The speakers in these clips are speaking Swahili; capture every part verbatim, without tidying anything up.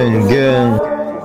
Gang gang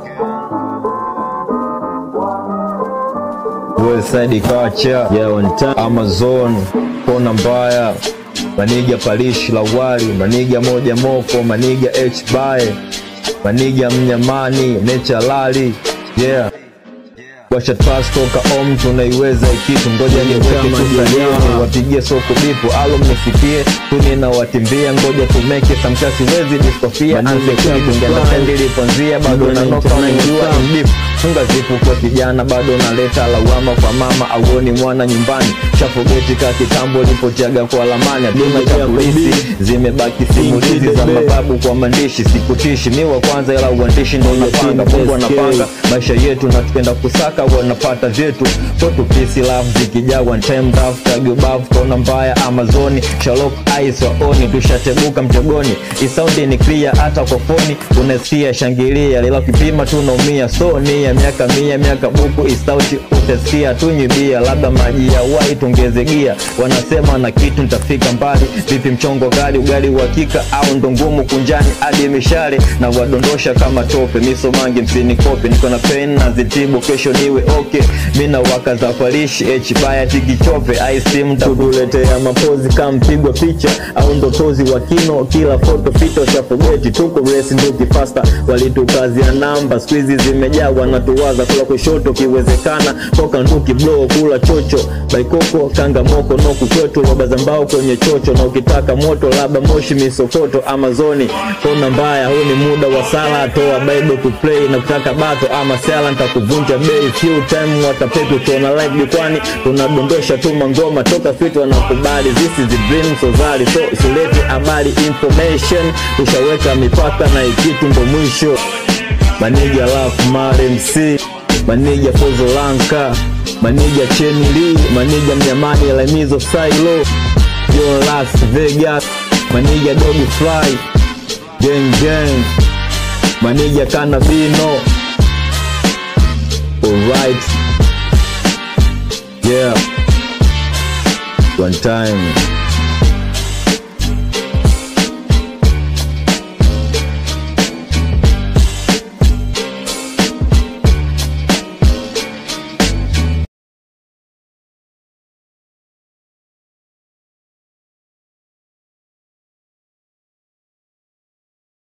Westside Culture, yeah, on time. Amazon, Kona Mbaya, Maniga Palishi Lawali, Maniga Moja Moko, Maniga H-Bae, Maniga Mnyamani, Nature Lali, yeah. Washa fast toka om tunaiweza ikitu, ngoja niweke tusalimu, wapigie soko bipu, alum nisikie, tuni na watimbia, ngoja tumeke, samkasi wezi diskofia, anze kuni tungenda pendili ponzia, bado na noka unajua mdifu, funga zipu kwa kijana, bado naleta lawama kwa mama, auoni mwana nyumbani, chafogeti ka kitambo, lipotiaga kwa lamani, aduna cha polisi, zimebaki simulizi za mababu kwa mandishi, sikutishi, miwa kwanza ila uandishi ndo unapanga, mungu anapanga, maisha yetu na tukenda kusaka, wanapata vyetu, kotu pisi love, zikija one time daft, tagi ubavu, Kona Mbaya, Amazoni, Sherlock Eyes waoni, tushateguka mtegoni, isaundi ni clear, hata kwa foni, unasikia shangilia, lila kipima tunaumia, so ni ya miaka mia, miaka buku, isauti utasikia, tunyibia, labda maji ya wai tungeze gia, wanasema na kitu nitafika mbali, vipi mchongo gari, ugali wakika, au ndongumu kunjani, adi mishale, na wadondosha kama tope, miso mangi msini kope, niko na pen na zitibu, kesho niwe okay, mina waka za Palishi, H-Bae tiki chope, ice mtakuletea mapozi kama mpigwa picha, au ndotozi wa kino, kila photo fito shafogeti, tuko resi nduki faster, walitu kazi ya namba, squeezy zimejaa, wanatuwaza kula kushoto, kiwezekana, toka nduki blow, kula chocho, baikoko, kanga moko, noku kwetu, roba zambao kwenye chocho, na ukitaka moto, laba moshi misokoto, Amazoni, Kona Mbaya, huu ni muda wa sala, toa bible to play, na kutaka bato, ama sala, nitakuvunja bei, few time watapetu, tuona live jukwani, tunadondosha tu mangoma, toka fit wanakubali, this is the dream, so zali, so silete habari information, tushaweka mipaka na ikitu ndo mwisho, Maniga Love Mare M C, Maniga Fozo Lanka, Maniga Cheni Lee, Maniga Mnyamani Elamizo Silo, Yo Las Vegas, Maniga Doggy Fly, Gang Gang, Maniga Kanabino. Alright, yeah, one time.